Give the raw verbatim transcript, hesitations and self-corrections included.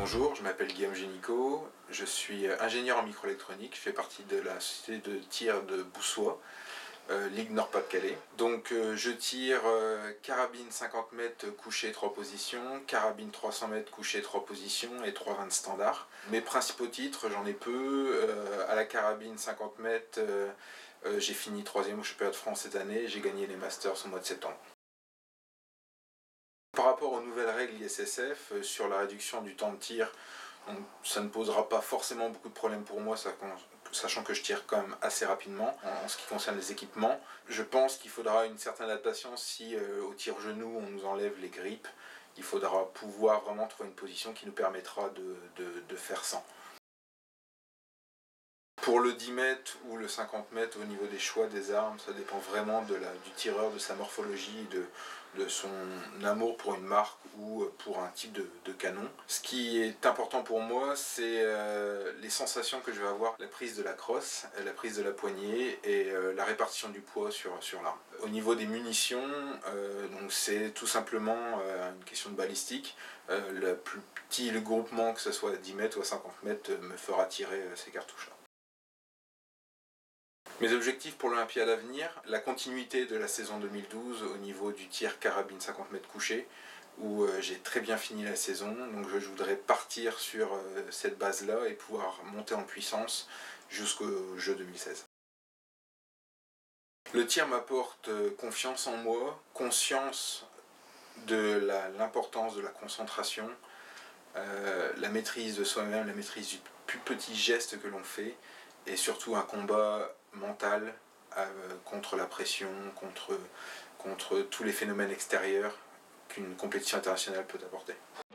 Bonjour, je m'appelle Guillaume Génicaud, je suis ingénieur en microélectronique, je fais partie de la société de tir de Boussois, euh, Ligue Nord-Pas-de-Calais. Donc euh, je tire euh, carabine cinquante mètres couché trois positions, carabine trois cents mètres couché trois positions et trois vingt standards. Mes principaux titres, j'en ai peu. Euh, à la carabine cinquante mètres, euh, euh, j'ai fini troisième au championnat de France cette année, j'ai gagné les Masters au mois de septembre. Par rapport aux nouvelles règles I S S F euh, sur la réduction du temps de tir, donc, ça ne posera pas forcément beaucoup de problèmes pour moi, ça, sachant que je tire quand même assez rapidement en, en ce qui concerne les équipements. Je pense qu'il faudra une certaine adaptation si euh, au tir genou on nous enlève les grippes. Il faudra pouvoir vraiment trouver une position qui nous permettra de, de, de faire sans. Pour le dix mètres ou le cinquante mètres, au niveau des choix des armes, ça dépend vraiment de la, du tireur, de sa morphologie, de, de son amour pour une marque ou pour un type de, de canon. Ce qui est important pour moi, c'est euh, les sensations que je vais avoir, la prise de la crosse, la prise de la poignée et euh, la répartition du poids sur, sur l'arme. Au niveau des munitions, euh, donc c'est tout simplement euh, une question de balistique. Euh, le plus petit le groupement, que ce soit à dix mètres ou à cinquante mètres, me fera tirer euh, ces cartouches-là. Mes objectifs pour l'Olympiade à venir, la continuité de la saison deux mille douze au niveau du tir carabine cinquante mètres couché, où euh, j'ai très bien fini la saison, donc je voudrais partir sur euh, cette base-là et pouvoir monter en puissance jusqu'au jeu deux mille seize. Le tir m'apporte euh, confiance en moi, conscience de l'importance de la concentration, euh, la maîtrise de soi-même, la maîtrise du plus petit geste que l'on fait, et surtout un combat mental euh, contre la pression, contre, contre tous les phénomènes extérieurs qu'une compétition internationale peut apporter.